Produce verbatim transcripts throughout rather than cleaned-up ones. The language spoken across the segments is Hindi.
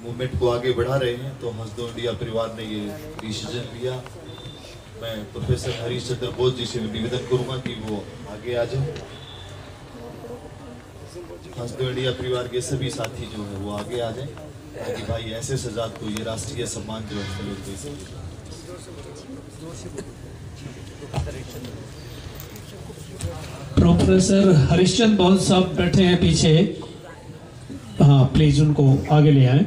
मूवमेंट को आगे बढ़ा रहे हैं, तो हंसदो इंडिया परिवार ने ये डिसीजन लिया। मैं प्रोफेसर हरीश चंद्र बोस जी से निवेदन करूंगा कि वो आगे आ जाए। हंसदो इंडिया परिवार के सभी साथी जो है वो आगे आ जाए, ताकि भाई ऐसे सजाद को ये राष्ट्रीय सम्मान जो है लोग दे सके। प्रोफेसर हरिश्चंद्र बोस साहब बैठे हैं पीछे, हाँ प्लीज उनको आगे ले आए।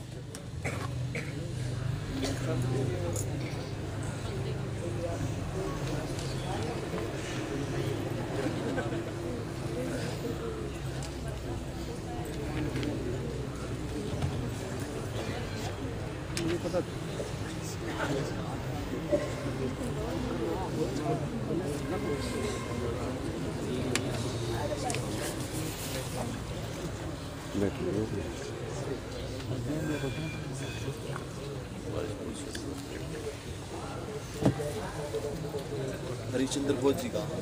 हरिश्चंद्र बोस जी का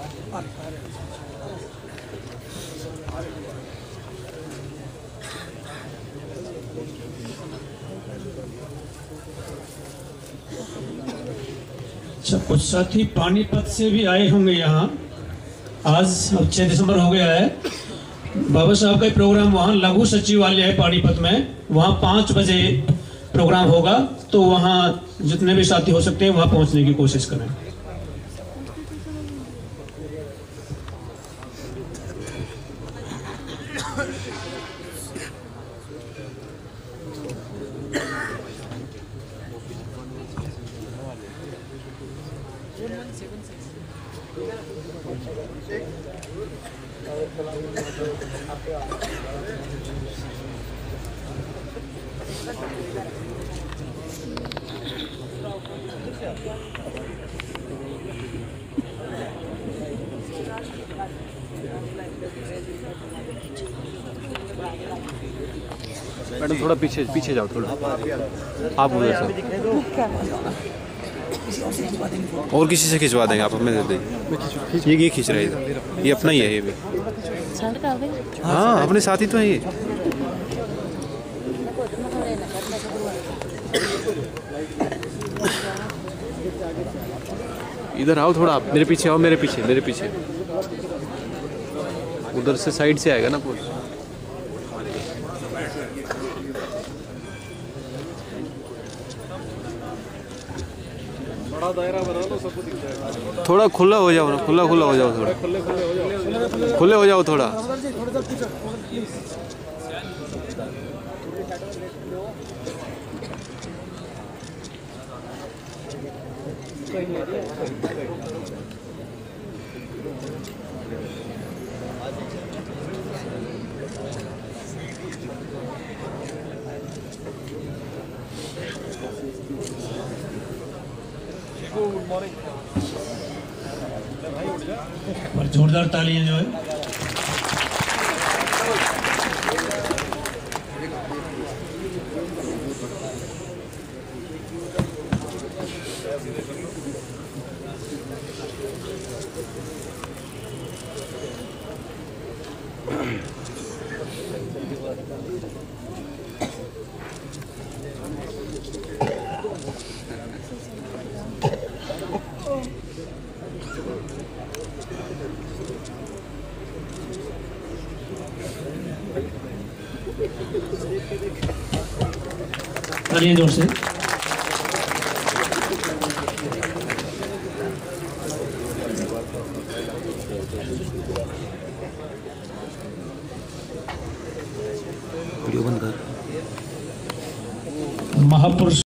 अच्छा, कुछ साथी पानीपत से भी आए होंगे यहाँ। आज अब छह दिसंबर हो गया है। बाबा साहब का प्रोग्राम वहाँ लघु सचिवालय है पानीपत में, वहाँ पाँच बजे प्रोग्राम होगा, तो वहाँ जितने भी साथी हो सकते हैं वहाँ पहुँचने की कोशिश करें। मैडम थोड़ा पीछे पीछे जाओ, थोड़ा आप उधर से और किसी से खिंचवा देंगे, आप हमें दे देंगे। ये ये खींच रहे हैं, ये अपना ही है ये भी। हाँ अपने साथी तो है ये। इधर आओ थोड़ा, आप मेरे पीछे आओ, मेरे पीछे मेरे पीछे उधर से साइड से आएगा ना पोल। दायरा बना लो, सबको दिख जाएगा। थोड़ा खुला हो जाओ ना, खुला खुला हो जाओ, थोड़ा खुले हो जाओ थोड़ा। और जोरदार तालियां जो है। तालियां जोर से। वीडियो बंद कर। महापुरुष